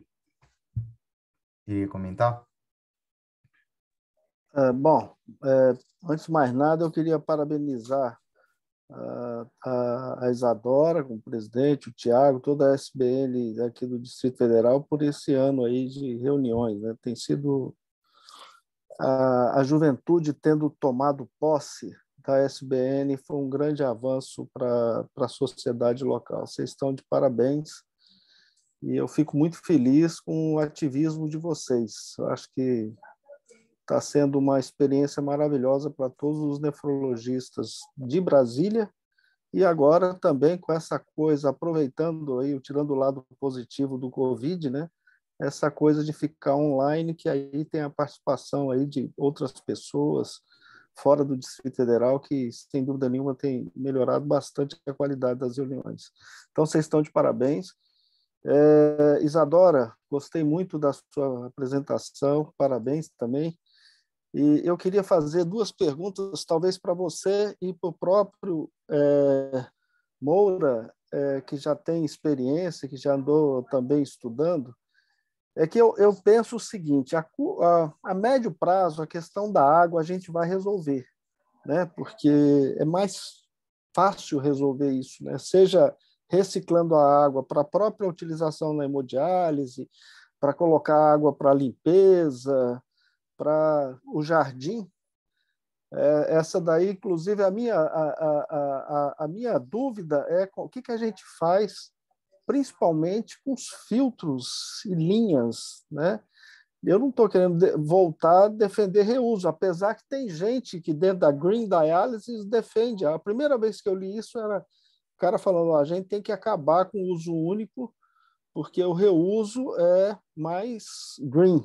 iria comentar? Bom, antes de mais nada, eu queria parabenizar a Isadora, como presidente, o Tiago, toda a SBN aqui do Distrito Federal por esse ano aí de reuniões, né? Tem sido a juventude tendo tomado posse da SBN, foi um grande avanço para a sociedade local. Vocês estão de parabéns e eu fico muito feliz com o ativismo de vocês. Eu acho que está sendo uma experiência maravilhosa para todos os nefrologistas de Brasília e agora também com essa coisa, aproveitando aí, tirando o lado positivo do Covid, né? Essa coisa de ficar online, que aí tem a participação aí de outras pessoas fora do Distrito Federal, que, sem dúvida nenhuma, tem melhorado bastante a qualidade das reuniões. Então, vocês estão de parabéns. Isadora, gostei muito da sua apresentação, parabéns também. E eu queria fazer 2 perguntas, talvez para você e para o próprio Moura, que já tem experiência, que já andou também estudando. É que eu penso o seguinte: a médio prazo, a questão da água a gente vai resolver, né? Porque é mais fácil resolver isso, né? Seja reciclando a água para a própria utilização na hemodiálise, para colocar água para limpeza, para o jardim. Essa daí, inclusive, a minha dúvida é o que a gente faz principalmente com os filtros e linhas, né? Eu não estou querendo voltar a defender reuso, apesar que tem gente que dentro da Green Dialysis defende. A primeira vez que eu li isso era cara falando, ó, a gente tem que acabar com o uso único, porque o reuso é mais green,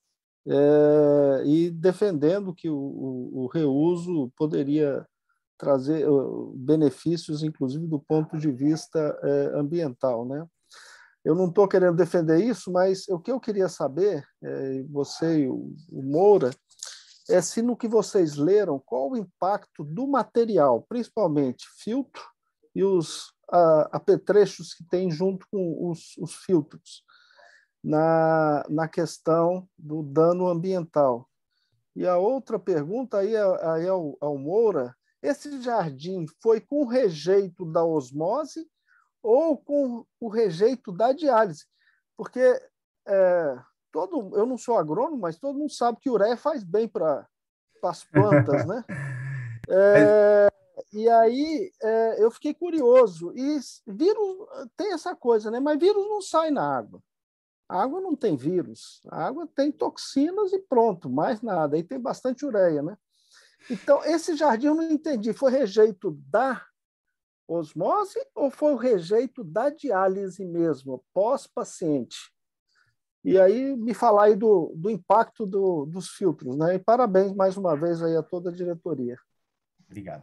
e defendendo que o reuso poderia trazer benefícios, inclusive do ponto de vista ambiental, né? Eu não estou querendo defender isso, mas o que eu queria saber, você e o Moura, é se no que vocês leram, qual o impacto do material, principalmente filtro e os apetrechos que tem junto com os filtros, na questão do dano ambiental. E a outra pergunta aí ao Moura, esse jardim foi com rejeito da osmose ou com o rejeito da diálise? Porque eu não sou agrônomo, mas todo mundo sabe que ureia faz bem para as plantas, né? E aí eu fiquei curioso. E vírus tem essa coisa, né? Mas vírus não sai na água. A água não tem vírus. A água tem toxinas e pronto, mais nada. Aí tem bastante ureia, né? Então, esse jardim eu não entendi. Foi rejeito da osmose ou foi o rejeito da diálise mesmo, pós-paciente? E aí me falar aí do impacto dos filtros, né? E parabéns mais uma vez aí a toda a diretoria. Obrigado.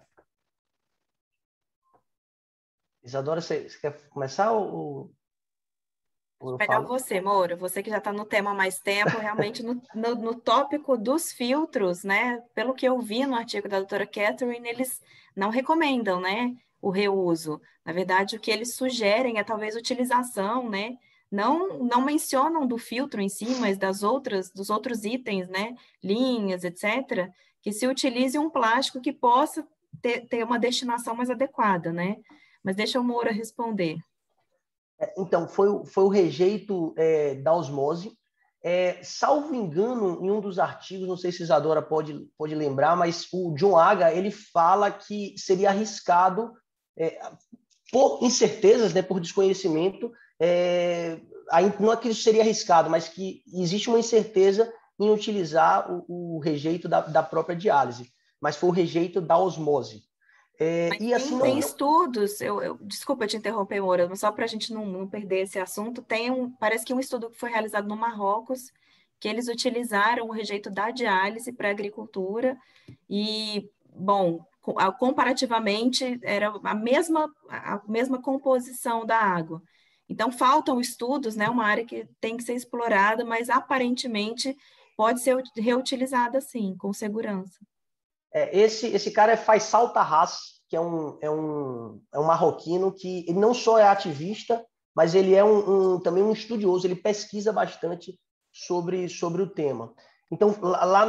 Isadora, você quer começar ou Melhor você, Moura, você que já está no tema há mais tempo, realmente no tópico dos filtros, né? Pelo que eu vi no artigo da doutora Catherine, eles não recomendam, né, o reuso. Na verdade, o que eles sugerem é talvez utilização, né? Não mencionam do filtro em si, mas dos outros itens, né? Linhas, etc., que se utilize um plástico que possa ter uma destinação mais adequada, né? Mas deixa o Moura responder. Então, foi o rejeito da osmose. Salvo engano, em um dos artigos, não sei se a Isadora pode lembrar, mas o John Haga, ele fala que seria arriscado, por incertezas, né, por desconhecimento, não é que isso seria arriscado, mas que existe uma incerteza em utilizar o rejeito da própria diálise, mas foi o rejeito da osmose. E assim, tem estudos, desculpa te interromper, Moura, mas só para a gente não perder esse assunto, parece que um estudo que foi realizado no Marrocos, que eles utilizaram o rejeito da diálise para a agricultura e, bom, comparativamente, era a mesma composição da água. Então, faltam estudos, né, uma área que tem que ser explorada, mas aparentemente pode ser reutilizada, sim, com segurança. Esse cara é Faisal Tarras, que é um marroquino que ele não só é ativista, mas ele é também um estudioso, ele pesquisa bastante sobre o tema. Então, lá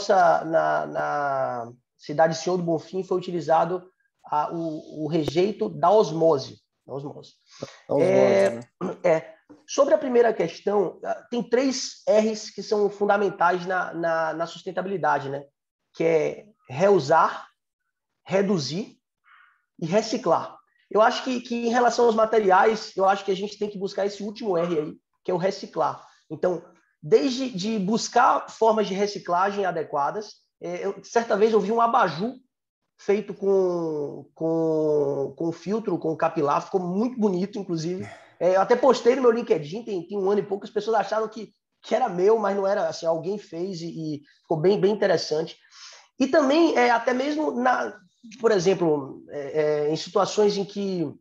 na cidade de Senhor do Bonfim foi utilizado o rejeito da osmose. Sobre a primeira questão, tem 3 R's que são fundamentais na sustentabilidade, né? Que é reusar, reduzir e reciclar. Eu acho que em relação aos materiais, eu acho que a gente tem que buscar esse último R aí, que é o reciclar. Então, desde de buscar formas de reciclagem adequadas, certa vez eu vi um abajur feito com filtro, com capilar, ficou muito bonito, inclusive. Eu até postei no meu LinkedIn, tem 1 ano e pouco, as pessoas acharam que era meu, mas não era, assim, alguém fez e ficou bem, bem interessante. E também, até mesmo, por exemplo, em situações em que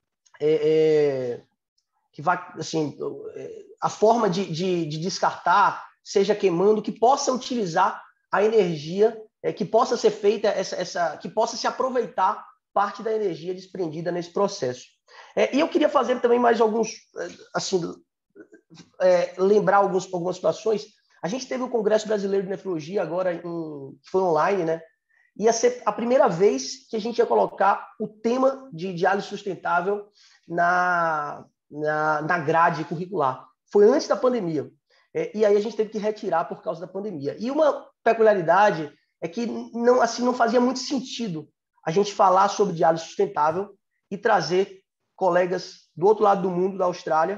vai, assim, a forma de descartar seja queimando, que possa utilizar a energia, que possa ser feita, que possa se aproveitar parte da energia desprendida nesse processo. E eu queria fazer também mais alguns, assim, lembrar algumas situações. A gente teve o Congresso Brasileiro de Nefrologia agora, que foi online, né? Ia ser a primeira vez que a gente ia colocar o tema de diálise sustentável na grade curricular. Foi antes da pandemia. E aí a gente teve que retirar por causa da pandemia. E uma peculiaridade é que não fazia muito sentido a gente falar sobre diálise sustentável e trazer colegas do outro lado do mundo, da Austrália,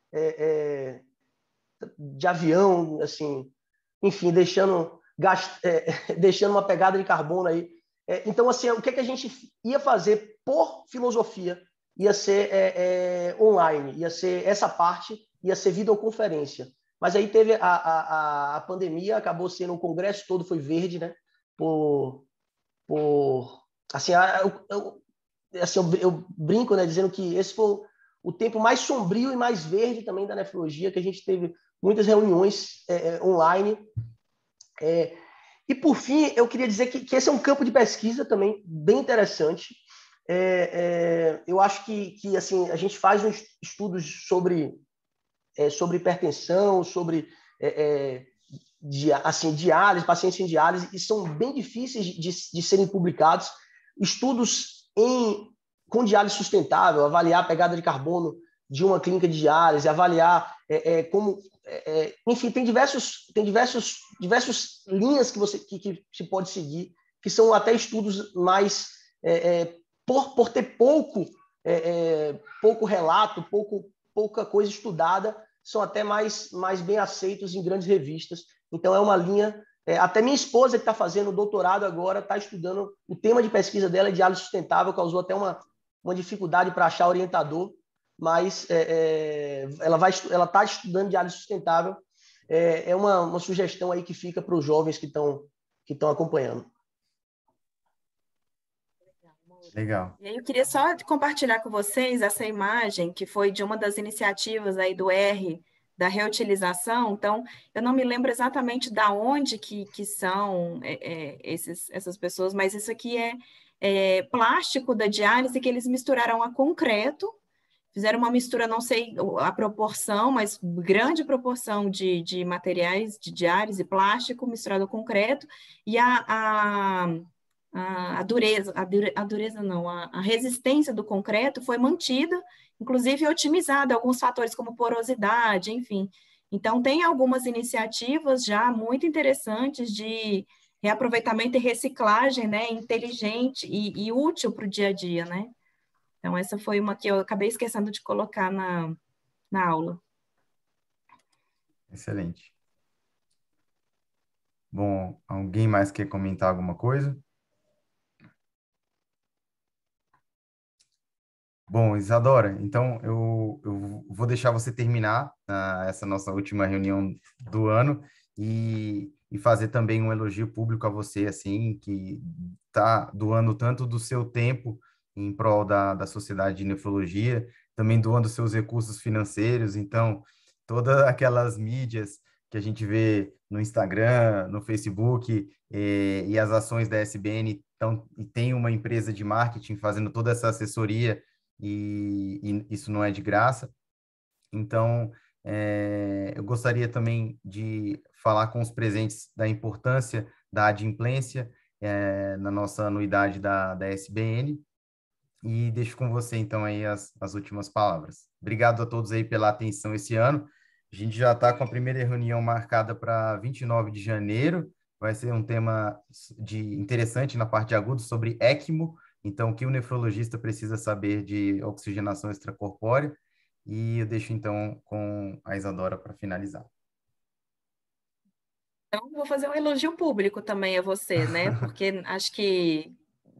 de avião, assim, enfim, deixando uma pegada de carbono aí. Então, assim, o que a gente ia fazer por filosofia ia ser online, ia ser essa parte, ia ser videoconferência. Mas aí teve a pandemia, acabou sendo o congresso todo foi verde, né? Assim, eu brinco, né, dizendo que esse foi o tempo mais sombrio e mais verde também da nefrologia, que a gente teve muitas reuniões online. E, por fim, eu queria dizer que esse é um campo de pesquisa também bem interessante. Eu acho que assim, a gente faz uns estudos sobre hipertensão, sobre assim, diálise, pacientes em diálise, e são bem difíceis de serem publicados. Estudos com diálise sustentável, avaliar a pegada de carbono de uma clínica de diálise, avaliar como... enfim, tem diversas linhas que se pode seguir, que são até estudos mais... por ter pouco relato, pouca coisa estudada, são até mais bem aceitos em grandes revistas. Então, é uma linha... até minha esposa, que está fazendo doutorado agora, está estudando... O tema de pesquisa dela é diálise sustentável, causou até uma dificuldade para achar orientador, mas ela está estudando diálise sustentável. É uma sugestão aí que fica para os jovens que estão acompanhando. Legal. E aí eu queria só compartilhar com vocês essa imagem que foi de uma das iniciativas aí do R, da reutilização. Então, eu não me lembro exatamente da onde que são essas pessoas, mas isso aqui é plástico da diálise que eles misturaram a concreto, fizeram uma mistura, não sei a proporção, mas grande proporção de materiais de diálise, plástico misturado a concreto, e a resistência do concreto foi mantida, inclusive otimizada, alguns fatores como porosidade, enfim. Então, tem algumas iniciativas já muito interessantes de reaproveitamento e reciclagem, né, inteligente e útil para o dia a dia, né? Então, essa foi uma que eu acabei esquecendo de colocar na aula. Excelente. Bom, alguém mais quer comentar alguma coisa? Bom, Isadora, então eu vou deixar você terminar essa nossa última reunião do ano e fazer também um elogio público a você, assim, que está doando tanto do seu tempo em prol da Sociedade de Nefrologia, também doando seus recursos financeiros. Então, todas aquelas mídias que a gente vê no Instagram, no Facebook, e as ações da SBN, e tem uma empresa de marketing fazendo toda essa assessoria, e isso não é de graça. Então, eu gostaria também de falar com os presentes da importância da adimplência na nossa anuidade da SBN, e deixo com você, então, aí as últimas palavras. Obrigado a todos aí pela atenção esse ano. A gente já está com a primeira reunião marcada para 29 de janeiro, vai ser um tema interessante na parte de agudo sobre ECMO. Então, o que o nefrologista precisa saber de oxigenação extracorpórea? E eu deixo, então, com a Isadora para finalizar. Então, vou fazer um elogio público também a você, né? Porque acho que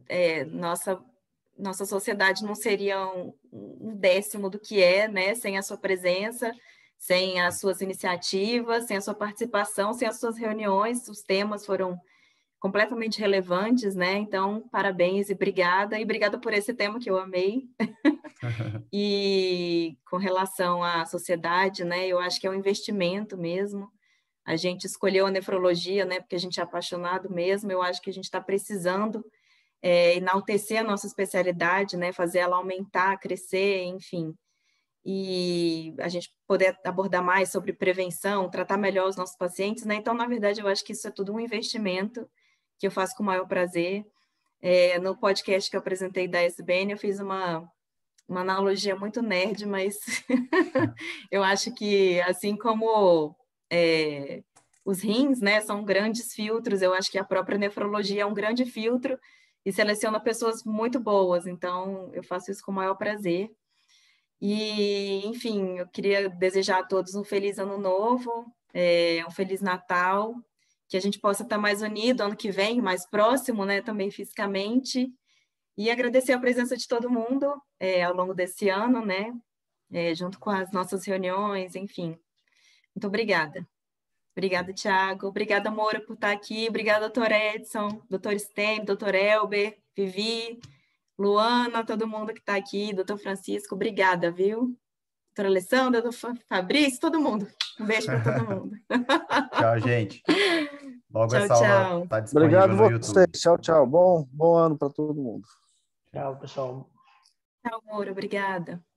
nossa sociedade não seria um décimo do que é, né? Sem a sua presença, sem as suas iniciativas, sem a sua participação, sem as suas reuniões. Os temas foram completamente relevantes, né? Então, parabéns e obrigada por esse tema que eu amei. E com relação à sociedade, né? Eu acho que é um investimento mesmo. A gente escolheu a nefrologia, né? Porque a gente é apaixonado mesmo. Eu acho que a gente está precisando enaltecer a nossa especialidade, né? Fazer ela aumentar, crescer, enfim. E a gente poder abordar mais sobre prevenção, tratar melhor os nossos pacientes, né? Então, na verdade, eu acho que isso é tudo um investimento que eu faço com o maior prazer. No podcast que eu apresentei da SBN, eu fiz uma analogia muito nerd, mas eu acho que, assim como os rins, né, são grandes filtros, eu acho que a própria nefrologia é um grande filtro e seleciona pessoas muito boas, então eu faço isso com o maior prazer. E, enfim, eu queria desejar a todos um feliz ano novo, um feliz Natal, que a gente possa estar mais unido ano que vem, mais próximo, né, também fisicamente. E agradecer a presença de todo mundo ao longo desse ano, né? Junto com as nossas reuniões, enfim. Muito obrigada. Obrigada, Tiago. Obrigada, Moura, por estar aqui. Obrigada, doutor Edson, doutor Stem, doutor Elber, Vivi, Luana, todo mundo que está aqui, doutor Francisco. Obrigada, viu? Doutora Alessandra, doutor Fabrício, todo mundo. Um beijo para todo mundo. Tchau, gente. Logo Tchau, essa aula tchau. está disponível Obrigado no a YouTube. vocês. Tchau, tchau. Bom ano para todo mundo. Tchau, pessoal. Tchau, Moura. Obrigada.